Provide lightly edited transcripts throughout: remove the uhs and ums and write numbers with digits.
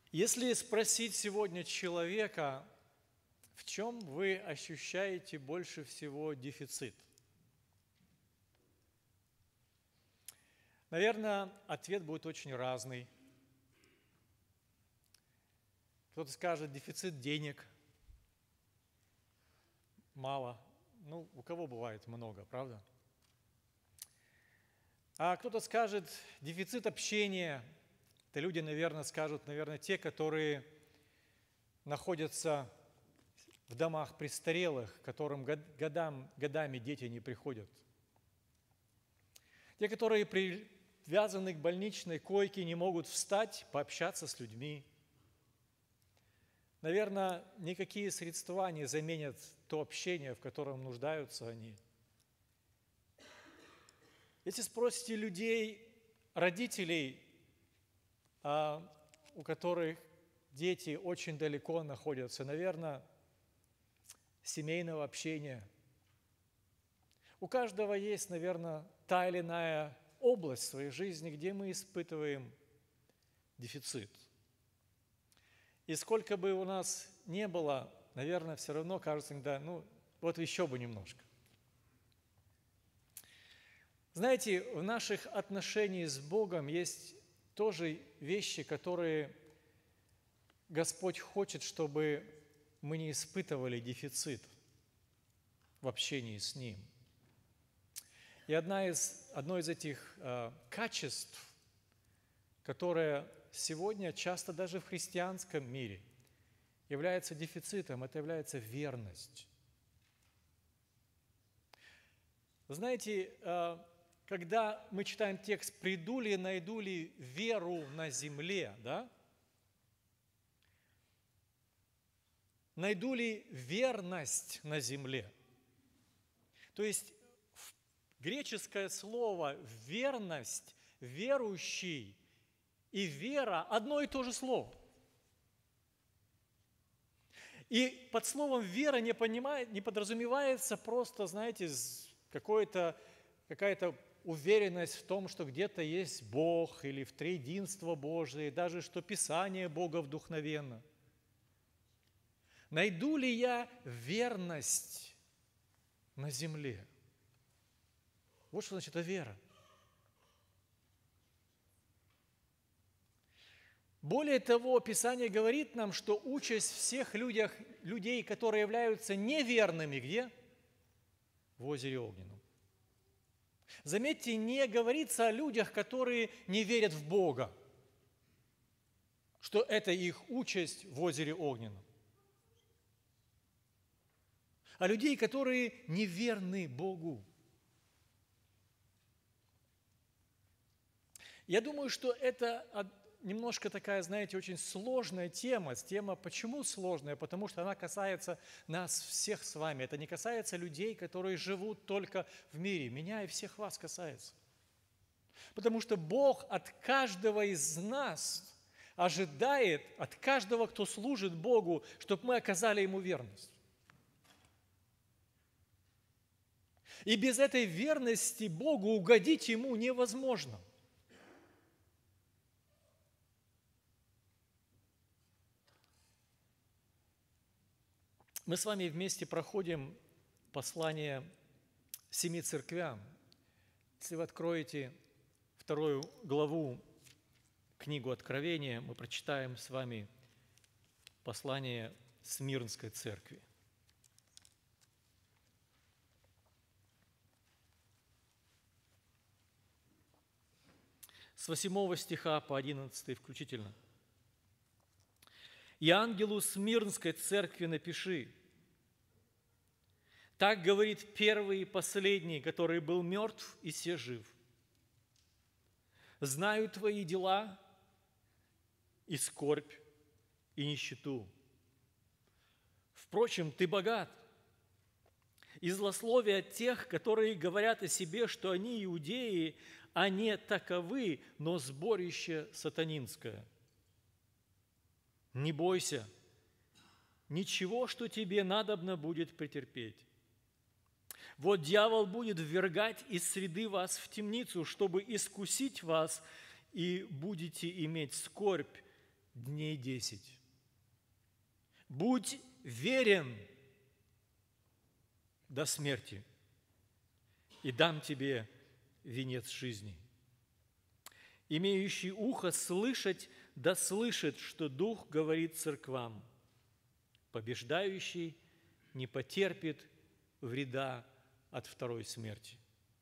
Если спросить сегодня человека, в чем вы ощущаете больше всего дефицит? Наверное, ответ будет очень разный. Кто-то скажет, дефицит денег, мало. Ну, у кого бывает много, правда? А кто-то скажет, дефицит общения. Это люди, наверное, скажут, те, которые находятся в домах престарелых, которым годами дети не приходят. Те, которые привязаны к больничной койке, не могут встать, пообщаться с людьми. Наверное, никакие средства не заменят то общение, в котором нуждаются они. Если спросите людей, родителей, у которых дети очень далеко находятся, наверное, семейного общения. У каждого есть, наверное, та или иная область в своей жизни, где мы испытываем дефицит. И сколько бы у нас не было, наверное, все равно кажется иногда, вот еще бы немножко. Знаете, в наших отношениях с Богом есть тоже вещи, которые Господь хочет, чтобы мы не испытывали дефицит в общении с Ним. И одно из этих качеств, которое сегодня часто даже в христианском мире является дефицитом, это является верность. Знаете, когда мы читаем текст «приду ли, найду ли веру на земле», да? Найду ли верность на земле? То есть греческое слово «верность», «верующий» и «вера» – одно и то же слово. И под словом «вера» не подразумевается просто, знаете, какая-то уверенность в том, что где-то есть Бог или в триединство Божие, даже что Писание Бога вдохновенно. Найду ли я верность на земле? Вот что значит вера. Более того, Писание говорит нам, что участь всех людей, которые являются неверными, где? В озере Огненном. Заметьте, не говорится о людях, которые не верят в Бога, что это их участь в озере Огненном. А людей, которые неверны Богу. Я думаю, что это немножко такая, знаете, очень сложная тема. Тема почему сложная? Потому что она касается нас всех с вами. Это не касается людей, которые живут только в мире. Меня и всех вас касается. Потому что Бог от каждого из нас ожидает, от каждого, кто служит Богу, чтобы мы оказали Ему верность. И без этой верности Богу угодить Ему невозможно. Мы с вами вместе проходим послание 7 церквям. Если вы откроете 2 главу книгу Откровения, мы прочитаем с вами послание Смирнской церкви. С 8 стиха по 11 включительно. «И ангелу Смирнской церкви напиши: так говорит первый и последний, который был мертв и се жив. Знаю твои дела и скорбь, и нищету. Впрочем, ты богат, и злословие тех, которые говорят о себе, что они иудеи, а не таковы, но сборище сатанинское. Не бойся, ничего, что тебе надобно будет претерпеть. Вот дьявол будет ввергать из среды вас в темницу, чтобы искусить вас, и будете иметь скорбь дней 10. Будь верен до смерти, и дам тебе венец жизни. Имеющий ухо слышать, да слышит, что Дух говорит церквам. Побеждающий не потерпит вреда от второй смерти.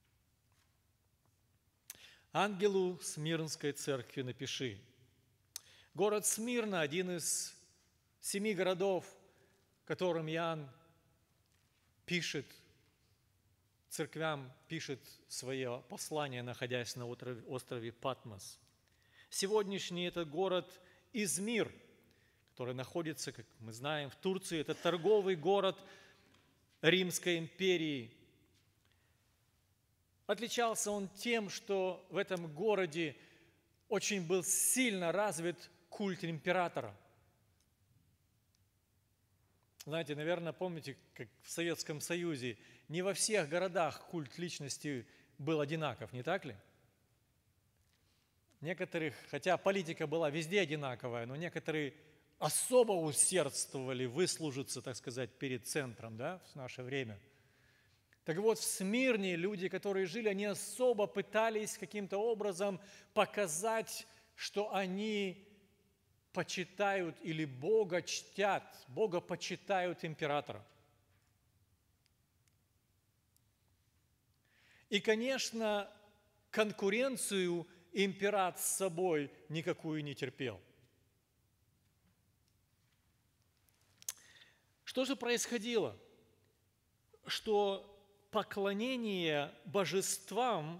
Ангелу Смирнской церкви напиши. Город Смирна – один из 7 городов, которым Иоанн пишет, церквям пишет свое послание, находясь на острове Патмос. Сегодняшний этот город Измир, который находится, как мы знаем, в Турции, это торговый город Римской империи. Отличался он тем, что в этом городе очень был сильно развит культ императора. Знаете, наверное, помните, как в Советском Союзе не во всех городах культ личности был одинаков, не так ли? Некоторых, хотя политика была везде одинаковая, но некоторые особо усердствовали выслужиться, так сказать, перед центром, да, в наше время. Так вот, в Смирне люди, которые жили, они особо пытались каким-то образом показать, что они почитают или Бога чтят, Бога почитают императора. И, конечно, конкуренцию император с собой никакую не терпел. Что же происходило? Что поклонение божествам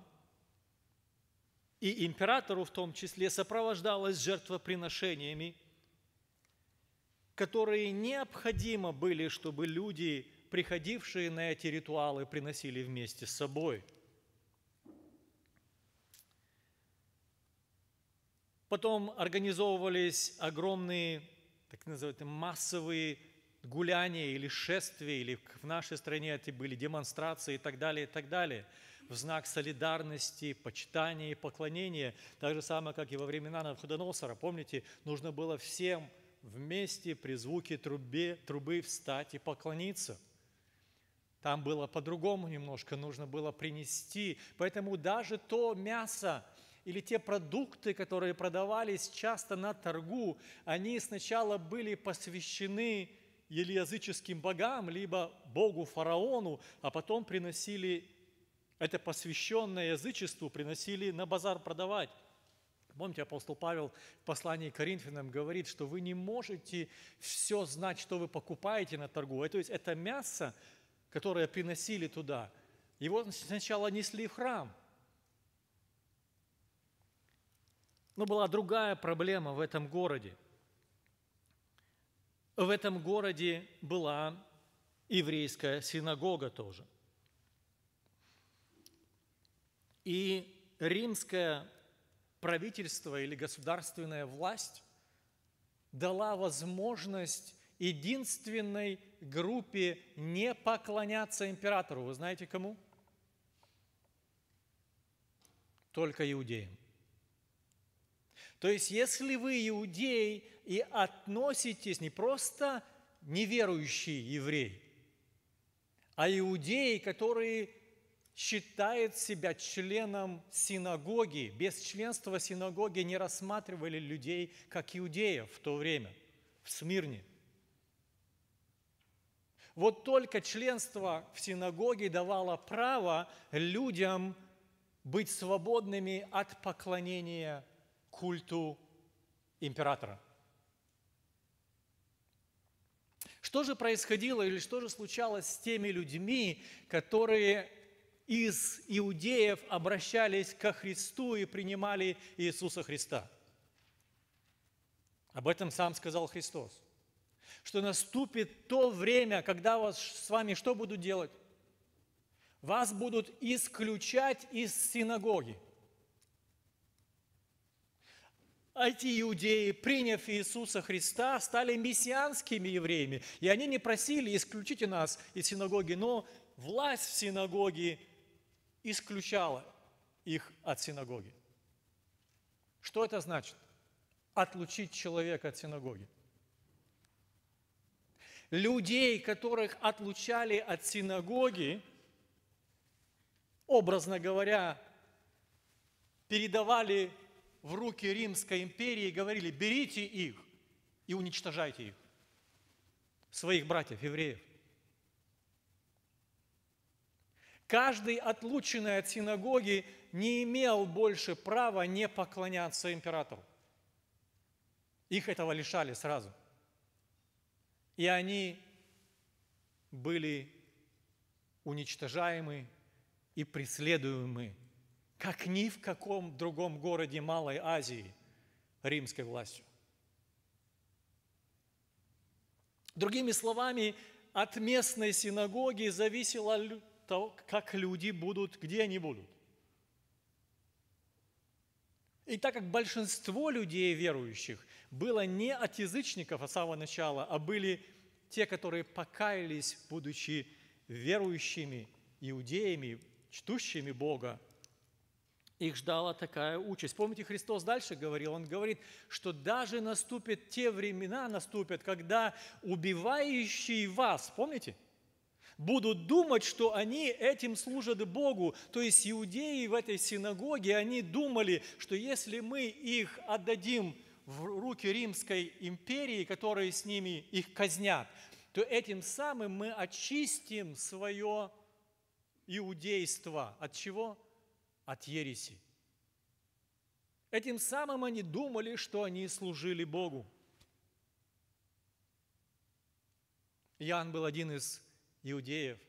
и императору в том числе сопровождалось жертвоприношениями, которые необходимо были, чтобы люди, приходившие на эти ритуалы, приносили вместе с собой. Потом организовывались огромные, так называемые, массовые гуляния или шествия, или в нашей стране это были демонстрации и так далее, в знак солидарности, почитания и поклонения. Так же самое, как и во времена Навуходоносора. Помните, нужно было всем вместе при звуке трубы встать и поклониться. Там было по-другому немножко, нужно было принести. Поэтому даже то мясо или те продукты, которые продавались часто на торгу, они сначала были посвящены или языческим богам, либо богу фараону, а потом приносили это посвященное язычеству, приносили на базар продавать. Помните, апостол Павел в послании к Коринфянам говорит, что вы не можете все знать, что вы покупаете на торгу. То есть это мясо, которое приносили туда, его сначала несли в храм. Но была другая проблема в этом городе. В этом городе была еврейская синагога тоже. И римское правительство или государственная власть дала возможность единственной группе не поклоняться императору. Вы знаете кому? Только иудеям. То есть, если вы иудей и относитесь не просто неверующий еврей, а иудеи, которые считают себя членом синагоги, без членства синагоги не рассматривали людей как иудеев в то время, в Смирне. Вот только членство в синагоге давало право людям быть свободными от поклонения культу императора. Что же происходило или что же случалось с теми людьми, которые из иудеев обращались ко Христу и принимали Иисуса Христа? Об этом сам сказал Христос. Что наступит то время, когда вас с вами что будут делать? Вас будут исключать из синагоги. Эти иудеи, приняв Иисуса Христа, стали мессианскими евреями. И они не просили: исключите нас из синагоги, но власть в синагоге исключала их от синагоги. Что это значит? отлучить человека от синагоги. Людей, которых отлучали от синагоги, образно говоря, передавали в руки Римской империи и говорили: берите их и уничтожайте их, своих братьев, евреев. Каждый отлученный от синагоги не имел больше права не поклоняться императору. Их этого лишали сразу. И они были уничтожаемы и преследуемы, как ни в каком другом городе Малой Азии, римской властью. Другими словами, от местной синагоги зависело то, как люди будут, где они будут. И так как большинство людей верующих было не от язычников от самого начала, а были те, которые покаялись, будучи верующими иудеями, чтущими Бога, их ждала такая участь. Помните, Христос дальше говорил, Он говорит, что даже наступят те времена, когда убивающие вас, помните, будут думать, что они этим служат Богу. То есть иудеи в этой синагоге, они думали, что если мы их отдадим в руки Римской империи, которые с ними их казнят, то этим самым мы очистим свое иудейство. От чего? От ереси. Этим самым они думали, что они служили Богу. Иоанн был один из иудеев.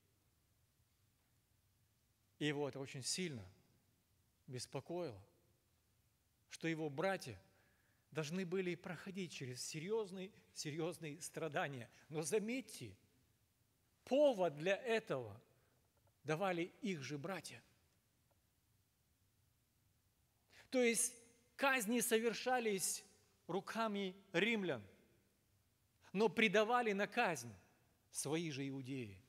И его это очень сильно беспокоило, что его братья должны были проходить через серьезные страдания. Но заметьте, повод для этого давали их же братья. То есть казни совершались руками римлян, но предавали на казнь свои же иудеи.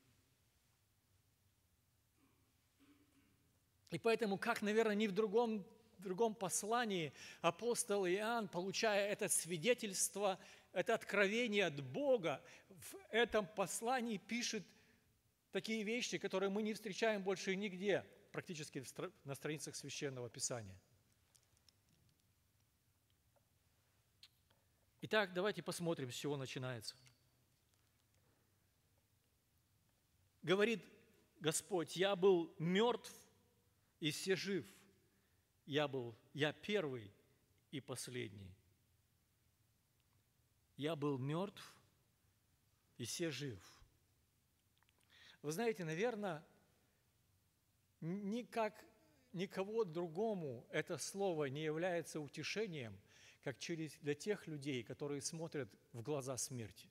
И поэтому, как, наверное, ни в другом послании апостол Иоанн, получая это свидетельство, это откровение от Бога, в этом послании пишет такие вещи, которые мы не встречаем больше нигде, практически на страницах Священного Писания. Итак, давайте посмотрим, с чего начинается. Говорит Господь: «Я был мертв, и все жив. Я первый и последний». Я был мертв, и все жив. Вы знаете, наверное, никого другому это слово не является утешением, как для тех людей, которые смотрят в глаза смерти.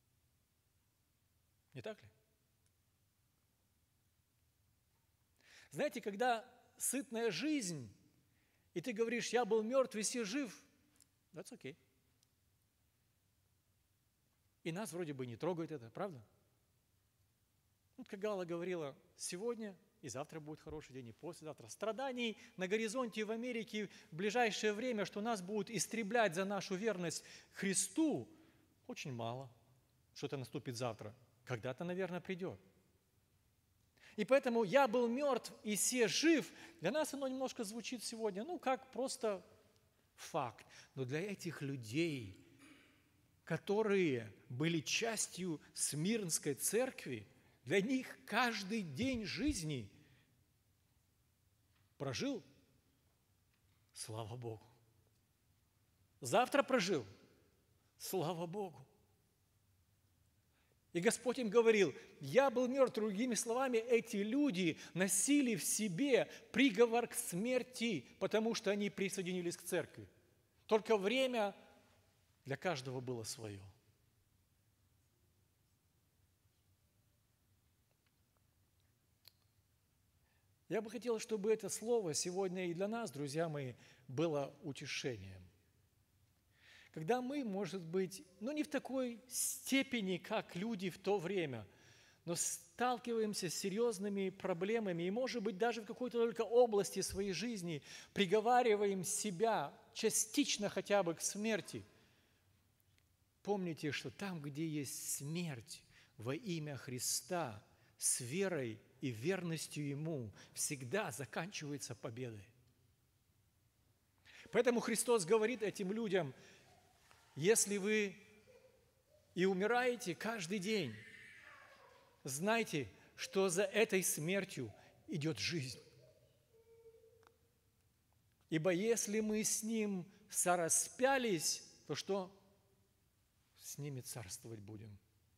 Не так ли? Знаете, когда сытная жизнь, и ты говоришь: я был мертв, и все жив, that's okay. И нас вроде бы не трогает это, правда? Вот как Галла говорила, сегодня и завтра будет хороший день, и послезавтра. Страданий на горизонте в Америке в ближайшее время, что нас будут истреблять за нашу верность Христу, очень мало. Что-то наступит завтра. Когда-то, наверное, придет. И поэтому «я был мертв, и се жив», для нас оно немножко звучит сегодня, как просто факт. Но для этих людей, которые были частью Смирнской церкви, для них каждый день жизни прожил, слава Богу. Завтра прожил, слава Богу. И Господь им говорил: я был мертв. Другими словами, эти люди носили в себе приговор к смерти, потому что они присоединились к церкви. Только время для каждого было свое. Я бы хотел, чтобы это слово сегодня и для нас, друзья мои, было утешением. Когда мы, может быть, не в такой степени, как люди в то время, но сталкиваемся с серьезными проблемами и, может быть, даже в какой-то только области своей жизни приговариваем себя частично хотя бы к смерти, помните, что там, где есть смерть во имя Христа, с верой и верностью Ему всегда заканчивается победой. Поэтому Христос говорит этим людям: если вы и умираете каждый день, знайте, что за этой смертью идет жизнь. Ибо если мы с Ним сораспялись, то что? С ними царствовать будем.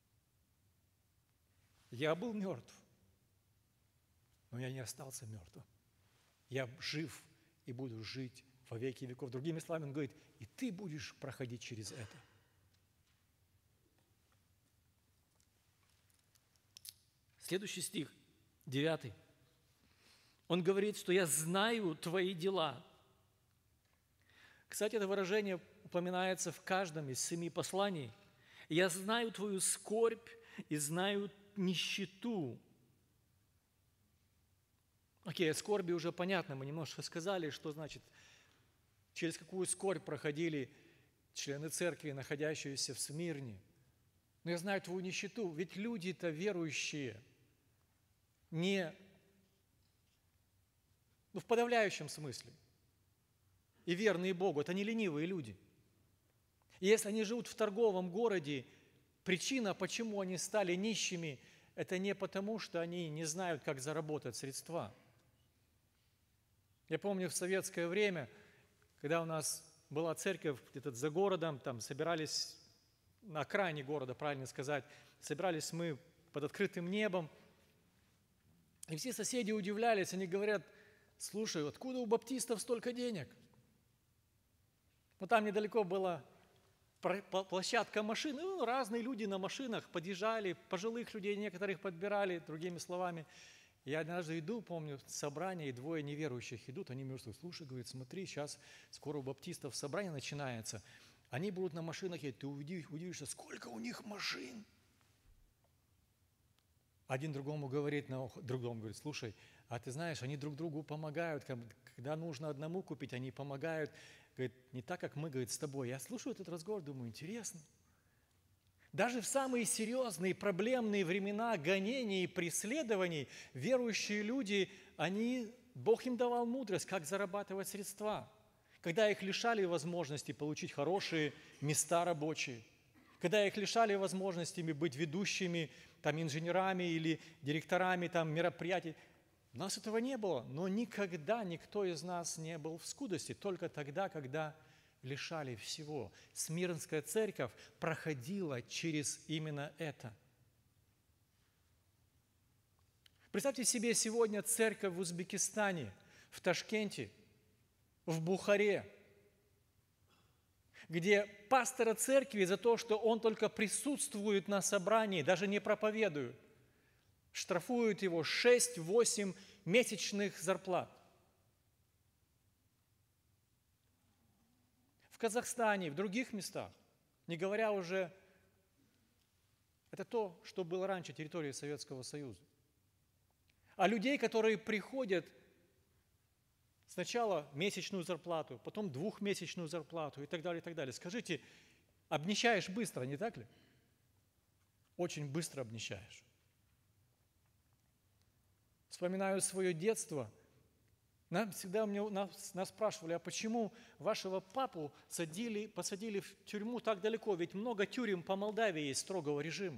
Я был мертв, но я не остался мертвым. Я жив и буду жить во веки веков. Другими словами, Он говорит, и ты будешь проходить через это. Следующий стих, 9. Он говорит, что я знаю твои дела. Кстати, это выражение упоминается в каждом из 7 посланий. Я знаю твою скорбь и знаю нищету. Окей, о скорби уже понятно, мы немножко сказали, что значит, через какую скорбь проходили члены церкви, находящиеся в Смирне. Но я знаю твою нищету, ведь люди-то верующие не, в подавляющем смысле, и верные Богу, это не ленивые люди. И если они живут в торговом городе, причина, почему они стали нищими, это не потому, что они не знают, как заработать средства. Я помню в советское время, когда у нас была церковь где-то за городом, там собирались на окраине города, правильно сказать, собирались мы под открытым небом, и все соседи удивлялись, они говорят, слушай, откуда у баптистов столько денег? Ну, там недалеко была площадка машин, разные люди на машинах подъезжали, пожилых людей некоторых подбирали, другими словами. Я однажды иду, помню, собрание, и 2 неверующих идут, они между собой, слушай, говорит, смотри, сейчас скоро у баптистов собрание начинается, они будут на машинах едут, ты удивишься, сколько у них машин. Один другому говорит, слушай, а ты знаешь, они друг другу помогают, когда нужно одному купить, они помогают, говорит, не так, как мы, говорит, с тобой. Я слушаю этот разговор, думаю, интересно. Даже в самые серьезные, проблемные времена гонений и преследований верующие люди, Бог им давал мудрость, как зарабатывать средства. Когда их лишали возможности получить хорошие места рабочие, когда их лишали возможности быть ведущими, инженерами или директорами мероприятий. У нас этого не было, но никогда никто из нас не был в скудости, только тогда, когда лишали всего. Смирнская церковь проходила через именно это. Представьте себе сегодня церковь в Узбекистане, в Ташкенте, в Бухаре, где пастора церкви за то, что он только присутствует на собрании, даже не проповедует, штрафуют его 6-8 месячных зарплат. В Казахстане, в других местах, не говоря уже, это то, что было раньше территорией Советского Союза. А людей, которые приходят сначала месячную зарплату, потом 2-месячную зарплату и так далее, и так далее. Скажите, обнищаешь быстро, не так ли? Очень быстро обнищаешь. Вспоминаю свое детство. Нас спрашивали, а почему вашего папу посадили в тюрьму так далеко? Ведь много тюрем по Молдавии есть строгого режима.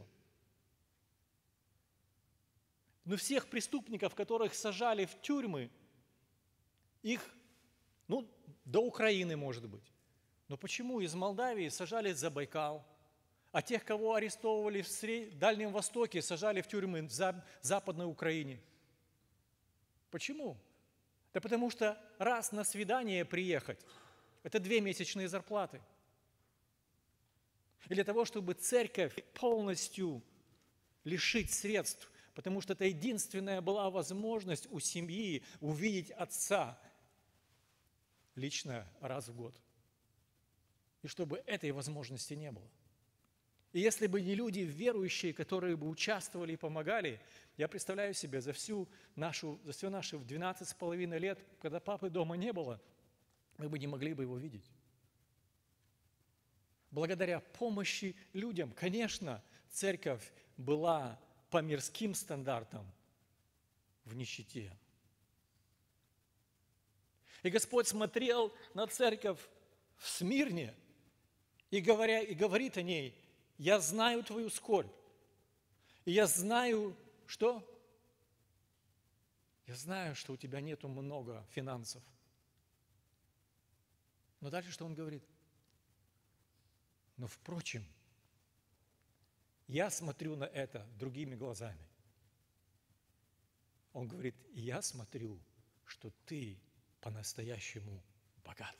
Но всех преступников, которых сажали в тюрьмы, их, до Украины, может быть. Но почему из Молдавии сажали за Байкал, а тех, кого арестовывали в Дальнем Востоке, сажали в тюрьмы в Западной Украине? Почему? Да потому что раз на свидание приехать – это 2 месячные зарплаты. И для того, чтобы церковь полностью лишить средств, потому что это единственная была возможность у семьи увидеть отца лично раз в год. И чтобы этой возможности не было. И если бы не люди верующие, которые бы участвовали и помогали, я представляю себе, за все наши 12,5 лет, когда папы дома не было, мы бы не могли бы его видеть. благодаря помощи людям. Конечно, церковь была по мирским стандартам в нищете. И Господь смотрел на церковь в Смирне и говорит о ней: «Я знаю твою скорбь, и я знаю, что? Я знаю, что у тебя нету много финансов». Но дальше что он говорит? Но, впрочем, я смотрю на это другими глазами. Он говорит: и я смотрю, что ты по-настоящему богат.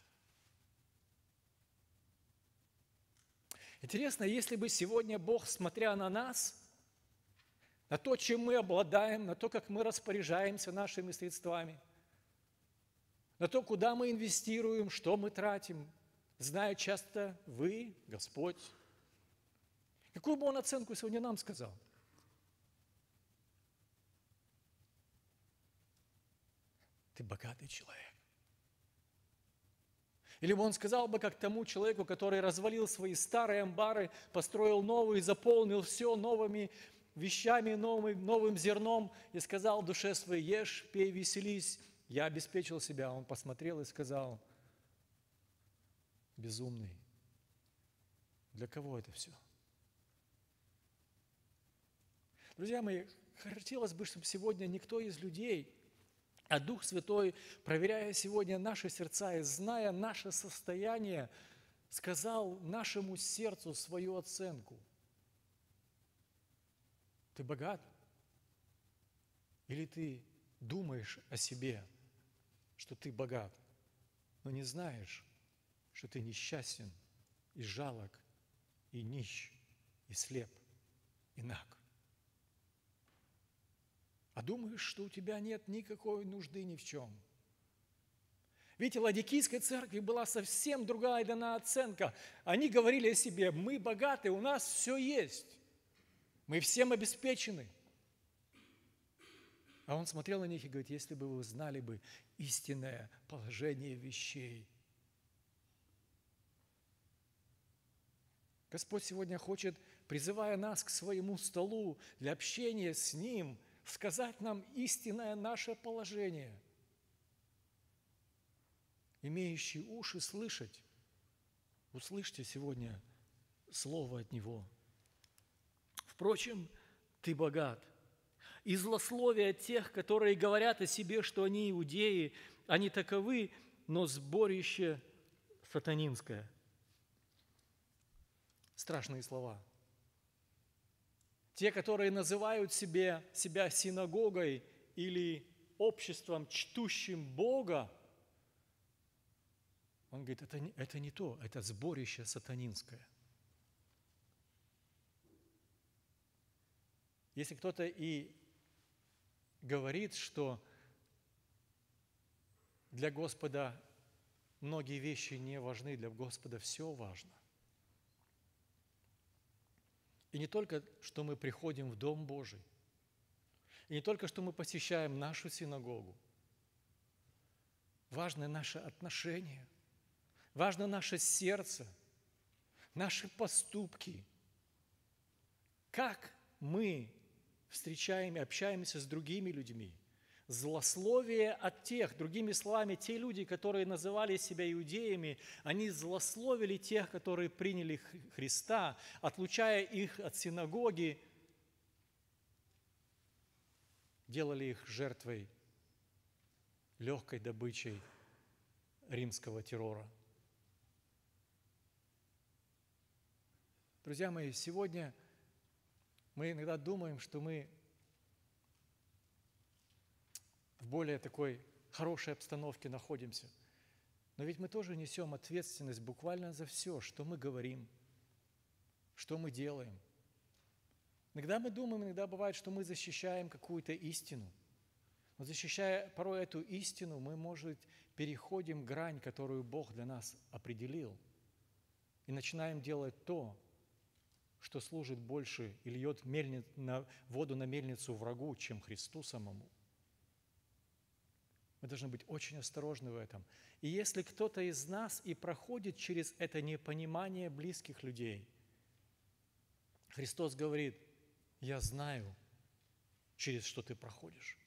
Интересно, если бы сегодня Бог, смотря на нас, на то, чем мы обладаем, на то, как мы распоряжаемся нашими средствами, на то, куда мы инвестируем, что мы тратим, зная часто вы, Господь, какую бы Он оценку сегодня нам сказал? Ты богатый человек. Или бы Он сказал бы, как тому человеку, который развалил свои старые амбары, построил новые, заполнил все новыми вещами, новым зерном, и сказал в душе своей: ешь, пей, веселись, я обеспечил себя. Он посмотрел и сказал: безумный, для кого это все? Друзья мои, хотелось бы, чтобы сегодня никто из людей, а Дух Святой, проверяя сегодня наши сердца и зная наше состояние, сказал нашему сердцу свою оценку. Ты богат? Или ты думаешь о себе, что ты богат, но не знаешь, что ты несчастен и жалок, и нищ, и слеп, и наг? А думаешь, что у тебя нет никакой нужды ни в чем. Видите, Ладикийской церкви была совсем другая дана оценка. Они говорили о себе: мы богаты, у нас все есть, мы всем обеспечены. А Он смотрел на них и говорит: если бы вы знали бы истинное положение вещей. Господь сегодня хочет, призывая нас к своему столу для общения с Ним, сказать нам истинное наше положение. Имеющие уши слышать, услышьте сегодня слово от Него. Впрочем, ты богат. И злословие тех, которые говорят о себе, что они иудеи, они таковы, но сборище сатанинское. Страшные слова. Те, которые называют себя синагогой или обществом, чтущим Бога, он говорит: это не то, это сборище сатанинское. Если кто-то и говорит, что для Господа многие вещи не важны, для Господа все важно. И не только, что мы приходим в Дом Божий, и не только, что мы посещаем нашу синагогу. Важно наше отношение, важно наше сердце, наши поступки. Как мы встречаем и общаемся с другими людьми. Злословие от тех, другими словами, те люди, которые называли себя иудеями, они злословили тех, которые приняли Христа, отлучая их от синагоги, делали их жертвой, легкой добычей римского террора. Друзья мои, сегодня мы иногда думаем, что мы в более такой хорошей обстановке находимся. Но ведь мы тоже несем ответственность буквально за все, что мы говорим, что мы делаем. Иногда мы думаем, иногда бывает, что мы защищаем какую-то истину. Но защищая порой эту истину, мы, может, переходим грань, которую Бог для нас определил, и начинаем делать то, что служит больше и льет воду на мельницу врагу, чем Христу самому. Мы должны быть очень осторожны в этом. И если кто-то из нас и проходит через это непонимание близких людей, Христос говорит: я знаю, через что ты проходишь.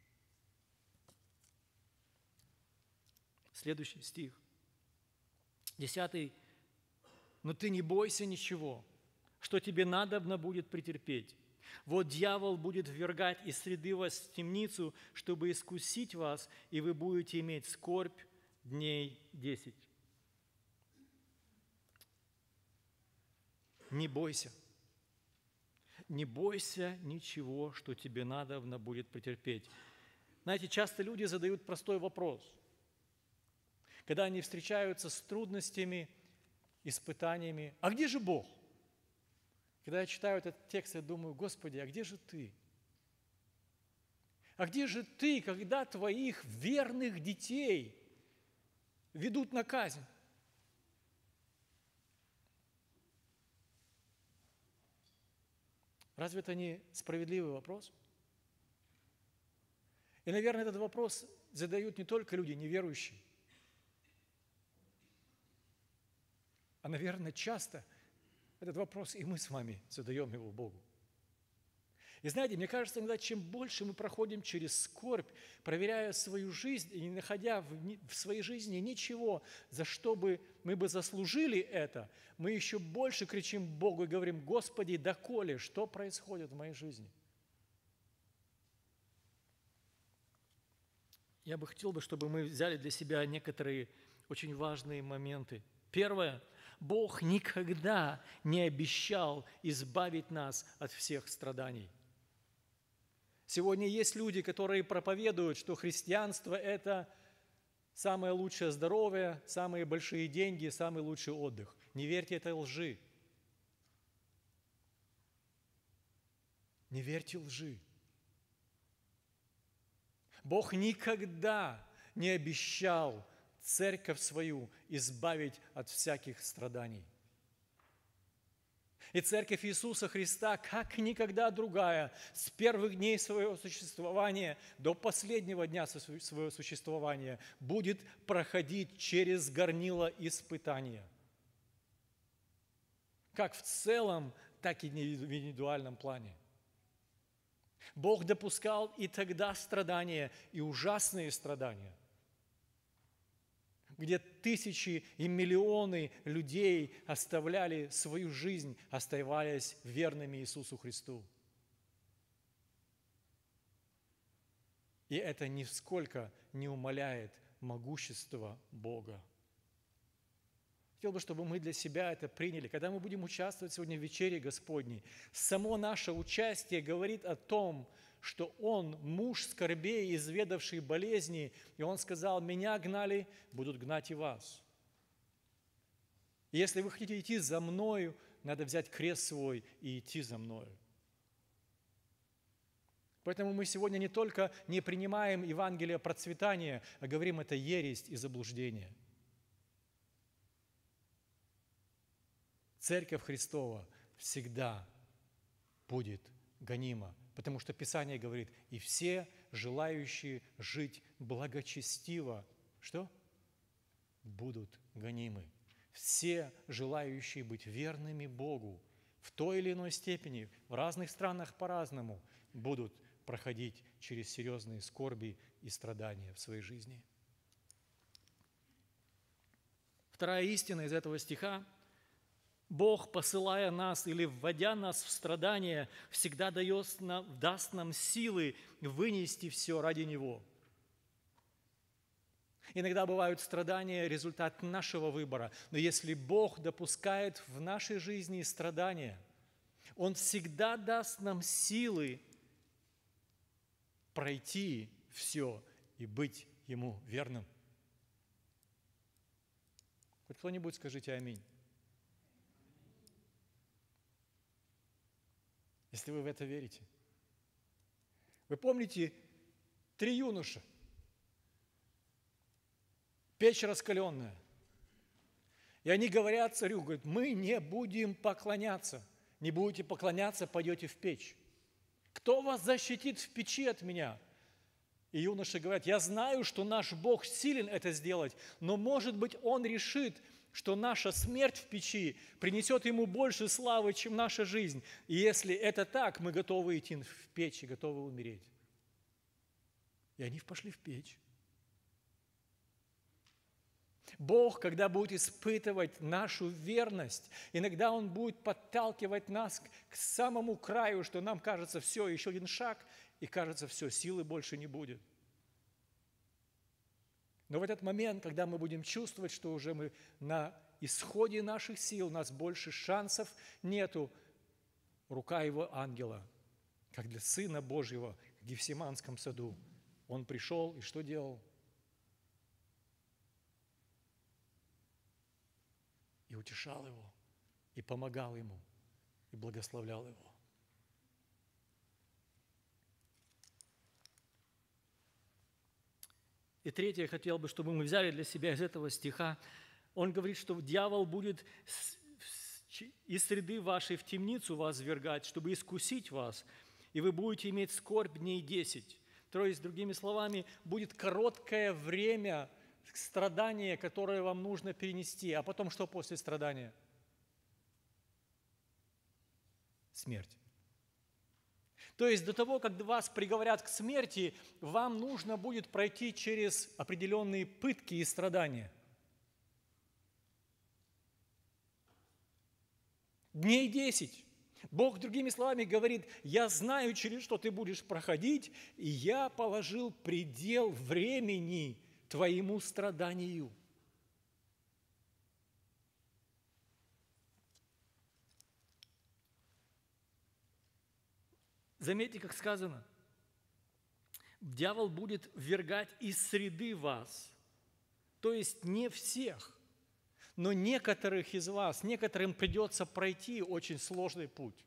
Следующий стих, 10. «Но ты не бойся ничего, что тебе надобно будет претерпеть. Вот дьявол будет ввергать из среды вас в темницу, чтобы искусить вас, и вы будете иметь скорбь дней 10». Не бойся. Не бойся ничего, что тебе надобно будет претерпеть. Знаете, часто люди задают простой вопрос. Когда они встречаются с трудностями, испытаниями: а где же Бог? Когда я читаю этот текст, я думаю: Господи, а где же Ты? А где же Ты, когда Твоих верных детей ведут на казнь? Разве это не справедливый вопрос? И, наверное, этот вопрос задают не только люди неверующие, а, наверное, часто этот вопрос и мы с вами задаем его Богу. И знаете, мне кажется, иногда чем больше мы проходим через скорбь, проверяя свою жизнь и не находя в своей жизни ничего, за что бы мы бы заслужили это, мы еще больше кричим Богу и говорим: Господи, доколе, что происходит в моей жизни? Я бы хотел, чтобы мы взяли для себя некоторые очень важные моменты. Первое. Бог никогда не обещал избавить нас от всех страданий. Сегодня есть люди, которые проповедуют, что христианство – это самое лучшее здоровье, самые большие деньги, самый лучший отдых. Не верьте этой лжи. Не верьте лжи. Бог никогда не обещал церковь свою избавить от всяких страданий. И церковь Иисуса Христа, как никогда другая, с первых дней своего существования до последнего дня своего существования будет проходить через горнило испытания. Как в целом, так и в индивидуальном плане. Бог допускал и тогда страдания, и ужасные страдания, где тысячи и миллионы людей оставляли свою жизнь, оставаясь верными Иисусу Христу. И это нисколько не умаляет могущество Бога. Хотел бы, чтобы мы для себя это приняли. Когда мы будем участвовать сегодня в вечере Господней, само наше участие говорит о том, что Он муж скорбей, изведавший болезни, и Он сказал: «Меня гнали, будут гнать и вас». И если вы хотите идти за Мною, надо взять крест свой и идти за Мною. Поэтому мы сегодня не только не принимаем Евангелие процветания, а говорим: это ересь и заблуждение. Церковь Христова всегда будет гонима, потому что Писание говорит: и все желающие жить благочестиво, что? Будут гонимы. Все желающие быть верными Богу в той или иной степени, в разных странах по-разному, будут проходить через серьезные скорби и страдания в своей жизни. Вторая истина из этого стиха: Бог, посылая нас или вводя нас в страдания, всегда даст нам силы вынести все ради Него. Иногда бывают страдания – результат нашего выбора, но если Бог допускает в нашей жизни страдания, Он всегда даст нам силы пройти все и быть Ему верным. Хоть кто-нибудь скажите аминь. Если вы в это верите. Вы помните 3 юноши? Печь раскаленная. И они говорят царю, говорят: мы не будем поклоняться. Не будете поклоняться, пойдете в печь. Кто вас защитит в печи от меня? И юноши говорят: я знаю, что наш Бог силен это сделать, но, может быть, Он решит, что наша смерть в печи принесет Ему больше славы, чем наша жизнь. И если это так, мы готовы идти в печь и готовы умереть. И они пошли в печь. Бог, когда будет испытывать нашу верность, иногда Он будет подталкивать нас к самому краю, что нам кажется: все, еще один шаг, и кажется: все, силы больше не будет. Но в этот момент, когда мы будем чувствовать, что уже мы на исходе наших сил, у нас больше шансов нету, рука Его ангела, как для Сына Божьего в Гефсиманском саду, Он пришел и что делал? И утешал его, и помогал ему, и благословлял его. И третье, я хотел бы, чтобы мы взяли для себя из этого стиха. Он говорит, что дьявол будет из среды вашей в темницу вас ввергать, чтобы искусить вас, и вы будете иметь скорбь дней 10. То есть, другими словами, будет короткое время страдания, которое вам нужно перенести. А потом что после страдания? Смерть. То есть до того, как вас приговорят к смерти, вам нужно будет пройти через определенные пытки и страдания. Дней 10. Бог, другими словами, говорит: я знаю, через что ты будешь проходить, и я положил предел времени твоему страданию. Заметьте, как сказано: дьявол будет ввергать из среды вас, то есть не всех, но некоторых из вас, некоторым придется пройти очень сложный путь.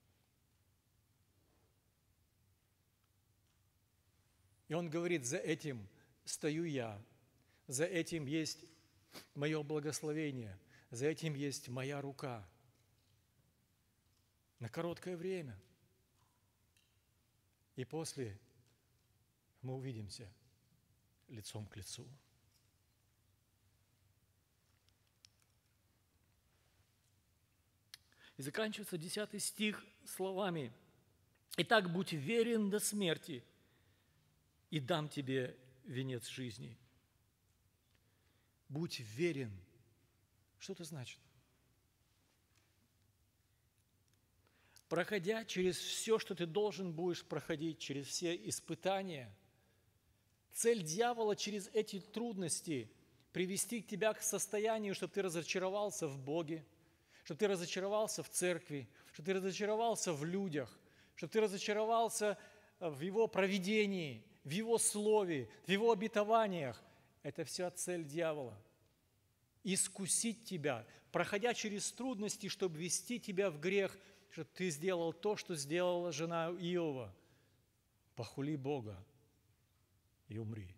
И он говорит: за этим стою я, за этим есть мое благословение, за этим есть моя рука. На короткое время. И после мы увидимся лицом к лицу. И заканчивается 10 стих словами: «Итак, будь верен до смерти, и дам тебе венец жизни». Будь верен. Что это значит? Проходя через все, что ты должен будешь проходить, через все испытания, цель дьявола через эти трудности привести тебя к состоянию, чтобы ты разочаровался в Боге, чтобы ты разочаровался в церкви, чтобы ты разочаровался в людях, чтобы ты разочаровался в Его провидении, в Его слове, в Его обетованиях. Это вся цель дьявола. Искусить тебя, проходя через трудности, чтобы ввести тебя в грех, чтобы ты сделал то, что сделала жена Иова. Похули Бога и умри.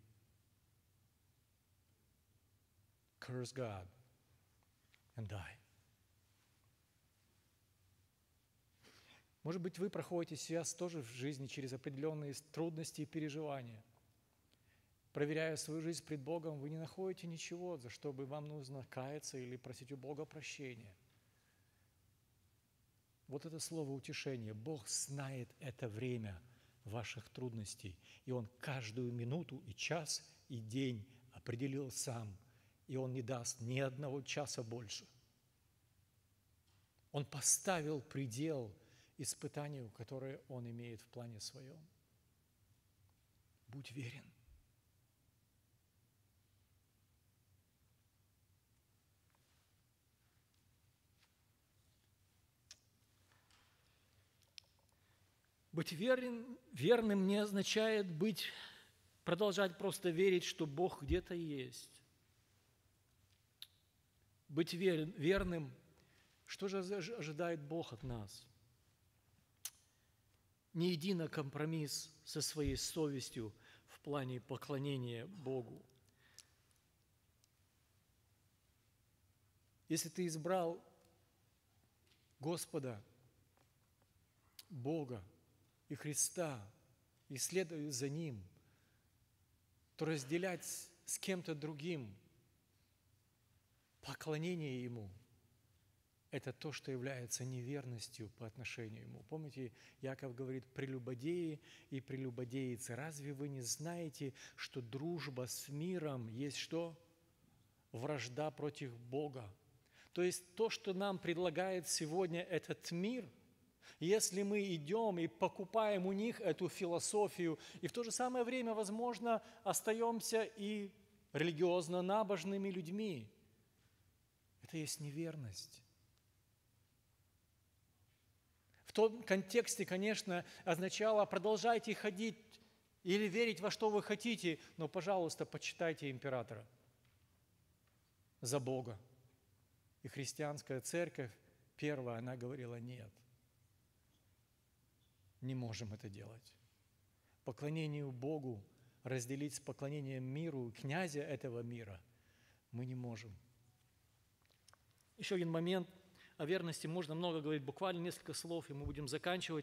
Curse God and die. Может быть, вы проходите сейчас тоже в жизни через определенные трудности и переживания. Проверяя свою жизнь пред Богом, вы не находите ничего, за что бы вам нужно каяться или просить у Бога прощения. Вот это слово утешение. Бог знает это время ваших трудностей, и Он каждую минуту и час и день определил сам, и Он не даст ни одного часа больше. Он поставил предел испытанию, которое Он имеет в плане своем. Будь верен. Быть верным не означает продолжать просто верить, что Бог где-то есть. Быть верным, что же ожидает Бог от нас? Не иди на компромисс со своей совестью в плане поклонения Богу. Если ты избрал Господа, Бога и Христа, и следуешь за Ним, то разделять с кем-то другим поклонение Ему – это то, что является неверностью по отношению к Ему. Помните, Яков говорит: прелюбодеи и прелюбодеицы, разве вы не знаете, что дружба с миром есть что? Вражда против Бога. То есть то, что нам предлагает сегодня этот мир, если мы идем и покупаем у них эту философию, и в то же самое время, возможно, остаемся и религиозно набожными людьми, это есть неверность. В том контексте, конечно, означало: продолжайте ходить или верить во что вы хотите, но, пожалуйста, почитайте императора за Бога. И христианская церковь первая, она говорила: нет, не можем это делать. Поклонению Богу разделить с поклонением миру, князя этого мира, мы не можем. Еще один момент. О верности можно много говорить, буквально несколько слов, и мы будем заканчивать.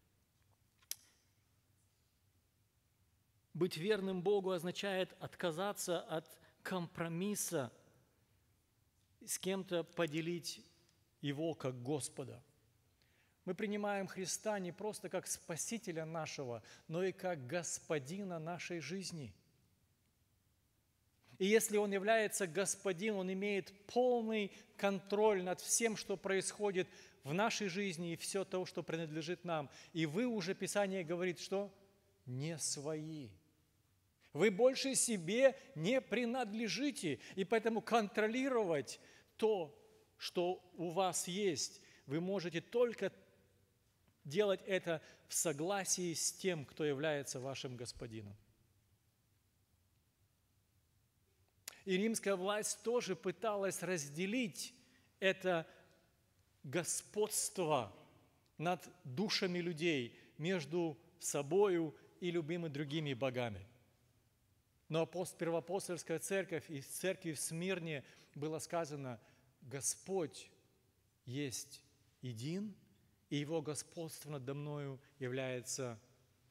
Быть верным Богу означает отказаться от компромисса, с кем-то поделить Его как Господа. Мы принимаем Христа не просто как Спасителя нашего, но и как Господина нашей жизни. И если Он является Господин, Он имеет полный контроль над всем, что происходит в нашей жизни и все то, что принадлежит нам. И вы уже, Писание говорит, что не свои. Вы больше себе не принадлежите, и поэтому контролировать то, что у вас есть, вы можете только делать это в согласии с тем, кто является вашим господином. И римская власть тоже пыталась разделить это господство над душами людей между собою и любыми другими богами. Но первоапостольская церковь и церкви в Смирне было сказано: Господь есть един, и Его господство надо мною является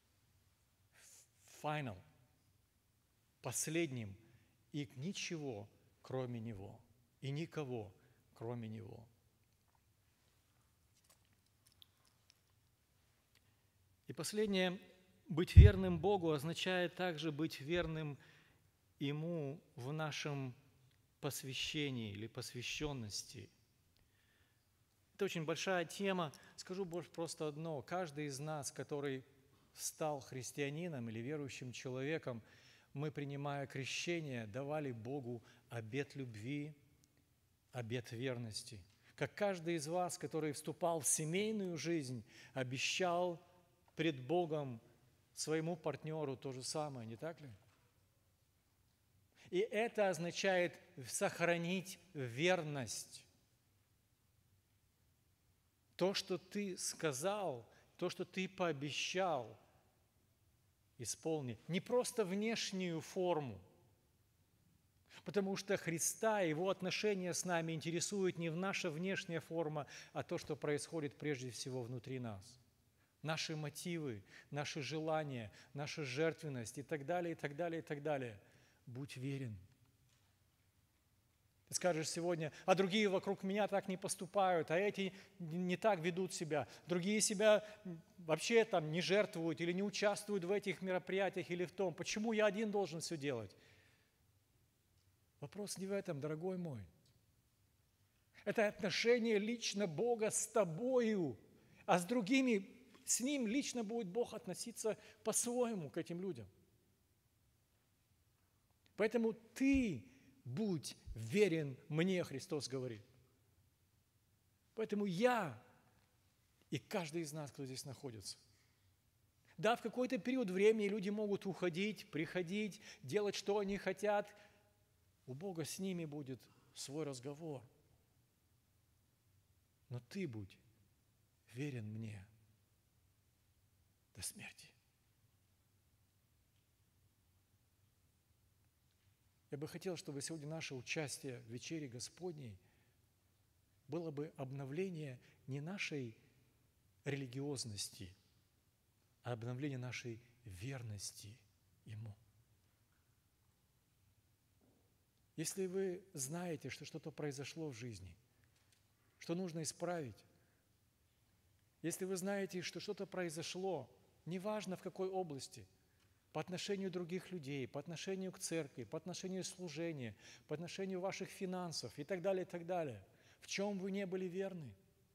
final, последним, и ничего, кроме Него, и никого, кроме Него. И последнее, быть верным Богу означает также быть верным Ему в нашем посвящении или посвященности. Это очень большая тема. Скажу просто одно. Каждый из нас, который стал христианином или верующим человеком, мы, принимая крещение, давали Богу обет любви, обет верности. Как каждый из вас, который вступал в семейную жизнь, обещал пред Богом своему партнеру то же самое, не так ли? И это означает сохранить верность. То, что ты сказал, то, что ты пообещал, исполни. Не просто внешнюю форму, потому что Христа и Его отношения с нами интересуют не наша внешняя форма, а то, что происходит прежде всего внутри нас. Наши мотивы, наши желания, наша жертвенность и так далее, и так далее, и так далее. Будь верен. Ты скажешь сегодня: а другие вокруг меня так не поступают, а эти не так ведут себя, другие себя вообще там не жертвуют или не участвуют в этих мероприятиях или в том. Почему я один должен все делать? Вопрос не в этом, дорогой мой. Это отношение лично Бога с тобою, а с другими, с Ним лично будет Бог относиться по-своему к этим людям. Поэтому ты будь верен мне, Христос говорит. Поэтому я и каждый из нас, кто здесь находится. Да, в какой-то период времени люди могут уходить, приходить, делать, что они хотят. У Бога с ними будет свой разговор. Но ты будь верен мне до смерти. Я бы хотел, чтобы сегодня наше участие в вечере Господней было бы обновление не нашей религиозности, а обновление нашей верности Ему. Если вы знаете, что что-то произошло в жизни, что нужно исправить, если вы знаете, что что-то произошло, неважно в какой области, по отношению других людей, по отношению к церкви, по отношению служения, по отношению ваших финансов и так далее, в чем вы не были верны,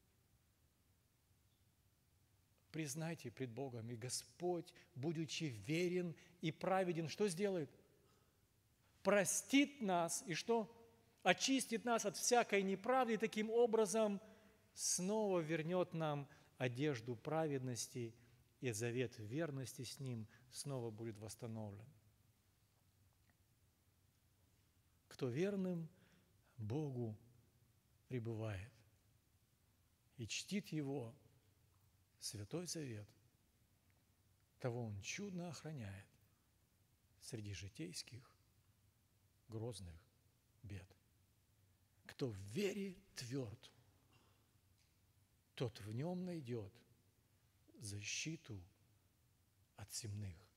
признайте пред Богом, и Господь, будучи верен и праведен, что сделает? Простит нас и что? Очистит нас от всякой неправды и таким образом снова вернет нам одежду праведности, и завет верности с Ним снова будет восстановлен. Кто верным Богу пребывает и чтит Его Святой Завет, того Он чудно охраняет среди житейских грозных бед. Кто в вере тверд, тот в нем найдет защиту от земных